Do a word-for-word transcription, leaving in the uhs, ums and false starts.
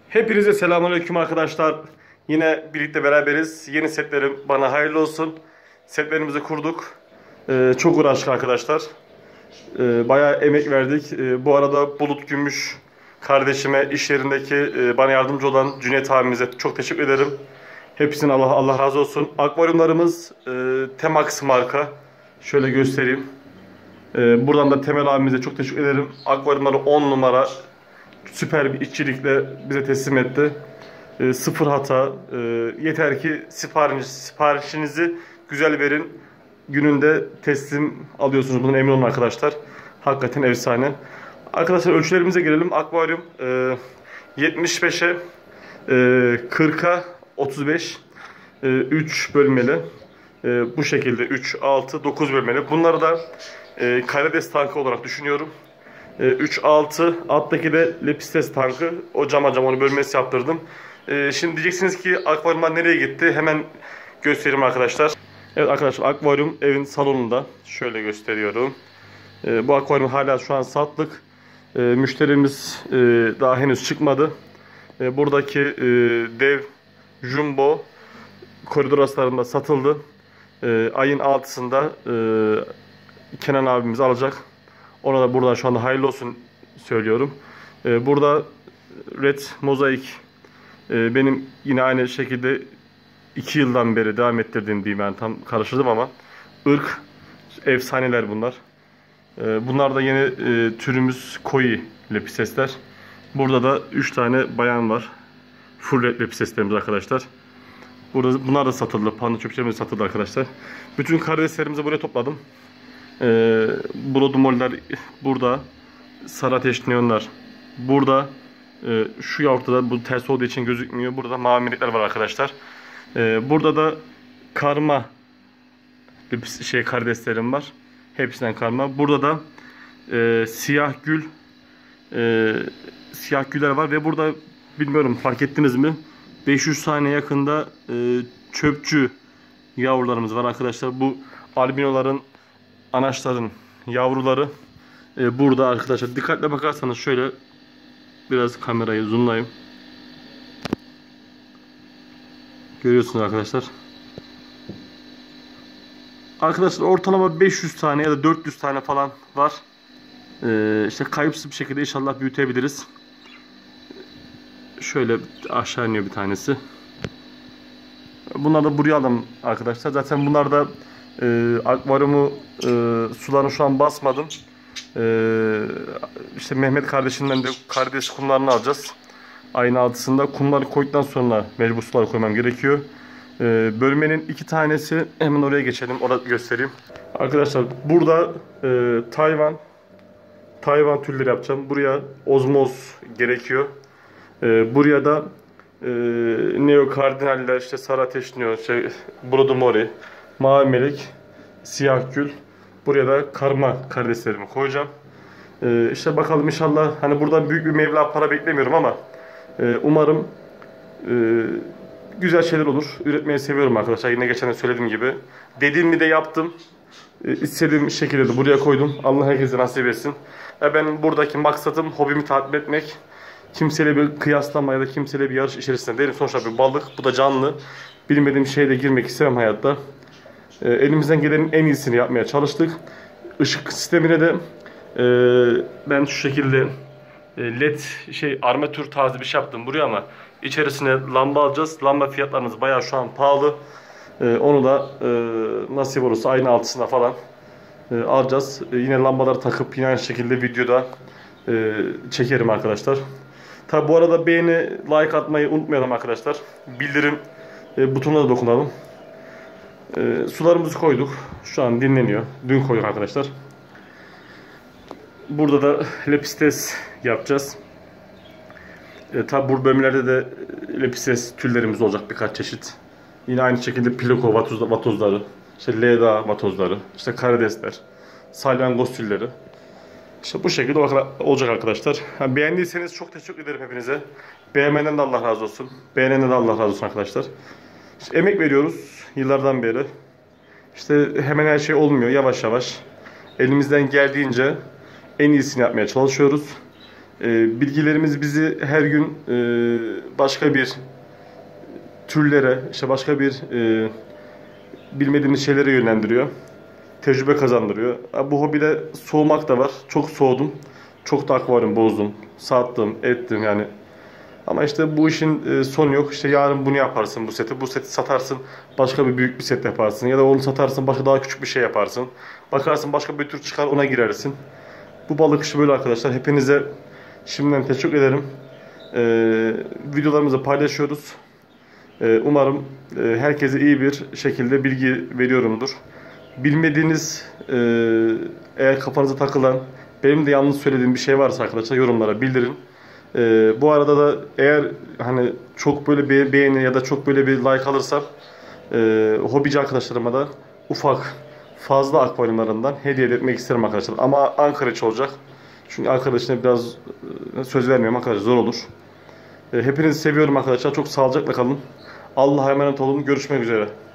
Hepinize selamünaleyküm arkadaşlar. Yine birlikte beraberiz. Yeni setlerim bana hayırlı olsun. Setlerimizi kurduk. Ee, çok uğraştık arkadaşlar. Ee, bayağı emek verdik. Ee, bu arada Bulut Gümüş kardeşime, iş yerindeki e, bana yardımcı olan Cüneyt abimize çok teşekkür ederim. Hepsinin Allah Allah razı olsun. Akvaryumlarımız e, Temax marka. Şöyle göstereyim. E, buradan da Temel abimize çok teşekkür ederim. Akvaryumları on numara. Süper bir işçilikle bize teslim etti. E, sıfır hata. E, yeter ki sipariş, siparişinizi güzel verin. Gününde teslim alıyorsunuz. Bunun emin olun arkadaşlar. Hakikaten efsane. Arkadaşlar ölçülerimize gelelim. Akvaryum e, yetmiş beşe e, kırka otuz beş e, üç bölmeli. E, bu şekilde üç, altı, dokuz bölmeli. Bunları da e, karides tankı olarak düşünüyorum. üç altı alttaki de lepistes tankı. O cama cam onu bölmesi yaptırdım. Ee, şimdi diyeceksiniz ki akvaryumlar nereye gitti? Hemen göstereyim arkadaşlar. Evet arkadaşlar, akvaryum evin salonunda. Şöyle gösteriyorum. Ee, bu akvaryum hala şu an satlık. Ee, müşterimiz e, daha henüz çıkmadı. Ee, buradaki e, dev jumbo koridor aslarında satıldı. Ee, ayın altısında e, Kenan abimiz alacak. Ona da buradan şu anda hayırlı olsun söylüyorum. Ee, burada Red Mozaik e, benim yine aynı şekilde iki yıldan beri devam ettirdiğim diyeyim, ben tam karıştırdım ama ırk efsaneler bunlar. Ee, bunlar da yeni e, türümüz Koi lepistesler. Burada da üç tane bayan var. Full red lepisteslerimiz arkadaşlar. Burada bunlar da satıldı. Panda çöpçelerimiz satıldı arkadaşlar. Bütün karideslerimizi buraya topladım. Ee, Bloodmoller burada, sarı ateş neonlar burada, ee, şu yavruda bu ters olduğu için gözükmüyor. Burada mavi minikler var arkadaşlar. Ee, burada da karma bir şey karideslerim var. Hepsinden karma. Burada da e, siyah gül e, siyah güller var ve burada bilmiyorum fark ettiniz mi? beş yüz tane yakında e, çöpçü yavrularımız var arkadaşlar. Bu albinoların, anaçların yavruları e, burada arkadaşlar. Dikkatle bakarsanız şöyle biraz kamerayı zoomlayayım. Görüyorsunuz arkadaşlar. Arkadaşlar ortalama beş yüz tane ya da dört yüz tane falan var. E, işte kayıpsız bir şekilde inşallah büyütebiliriz. Şöyle aşağı iniyor bir tanesi. Bunlar da buraya aldım arkadaşlar. Zaten bunlar da e, akvaryumu e, sularını şu an basmadım. E, işte Mehmet kardeşimden de karides kumlarını alacağız. Ayın altısında kumları koyduktan sonra mecbur suları koymam gerekiyor. E, bölmenin iki tanesi, hemen oraya geçelim. Orada göstereyim. Arkadaşlar burada e, Tayvan Tayvan türleri yapacağım. Buraya ozmoz gerekiyor. E, buraya da e, neo kardinaller, işte sarı ateş neon, şey, Bloodmori, mavi melek, siyah gül. Buraya da karma karideslerimi koyacağım. E, işte bakalım inşallah, hani buradan büyük bir meblağ para beklemiyorum ama e, umarım e, güzel şeyler olur. Üretmeyi seviyorum arkadaşlar. Yine geçen de söylediğim gibi. Dediğimi de yaptım. E, istediğim şekilde de buraya koydum. Allah herkese nasip etsin. E, ben buradaki maksadım hobimi takip etmek. Kimseyle bir kıyaslama ya da kimseyle bir yarış içerisinde değilim. Sonuçta bir balık. Bu da canlı. Bilmediğim şeyle girmek istemem hayatta. E, elimizden gelenin en iyisini yapmaya çalıştık. Işık sistemine de e, ben şu şekilde e, led şey armatür tarzı bir şey yaptım buraya ama içerisine lamba alacağız. Lamba fiyatlarımız bayağı şu an pahalı. E, onu da e, nasip olursa ayın altısına falan e, alacağız. E, yine lambaları takıp yine aynı şekilde videoda e, çekerim arkadaşlar. Tabi bu arada beğeni, like atmayı unutmayalım arkadaşlar. Bildirim e, butonuna da dokunalım. E, sularımızı koyduk. Şu an dinleniyor. Dün koyduk arkadaşlar. Burada da lepistes yapacağız. E, tabi bu bölümlerde de lepistes türlerimiz olacak birkaç çeşit. Yine aynı şekilde plako vatozları, işte leda vatozları, işte karidesler, salyangoz türleri. İşte bu şekilde olacak arkadaşlar. Yani beğendiyseniz çok teşekkür ederim hepinize. Beğenmenden de Allah razı olsun. Beğenenden de Allah razı olsun arkadaşlar. İşte emek veriyoruz yıllardan beri. İşte hemen her şey olmuyor, yavaş yavaş. Elimizden geldiğince en iyisini yapmaya çalışıyoruz. E, bilgilerimiz bizi her gün e, başka bir türlere, işte başka bir e, bilmediğimiz şeylere yönlendiriyor. Tecrübe kazandırıyor. Bu hobide soğumak da var. Çok soğudum. Çok da akvaryum bozdum. Sattım, ettim yani. Ama işte bu işin e, sonu yok. İşte yarın bunu yaparsın bu seti. Bu seti satarsın. Başka bir büyük bir set yaparsın. Ya da onu satarsın. Başka daha küçük bir şey yaparsın. Bakarsın başka bir tür çıkar ona girersin. Bu balık işi böyle arkadaşlar. Hepinize şimdiden teşekkür ederim. Ee, videolarımızı paylaşıyoruz. Ee, umarım e, herkese iyi bir şekilde bilgi veriyorumdur. Bilmediğiniz, e, eğer kafanıza takılan, benim de yanlış söylediğim bir şey varsa arkadaşlar yorumlara bildirin. E, bu arada da eğer hani çok böyle bir beğeni ya da çok böyle bir like alırsam e, hobici arkadaşlarıma da ufak fazla akvaryumlarından hediye etmek isterim arkadaşlar. Ama Ankara için olacak. Çünkü Ankara için biraz e, söz vermiyorum arkadaşlar, zor olur. E, hepinizi seviyorum arkadaşlar. Çok sağlıcakla kalın. Allah'a emanet olun. Görüşmek üzere.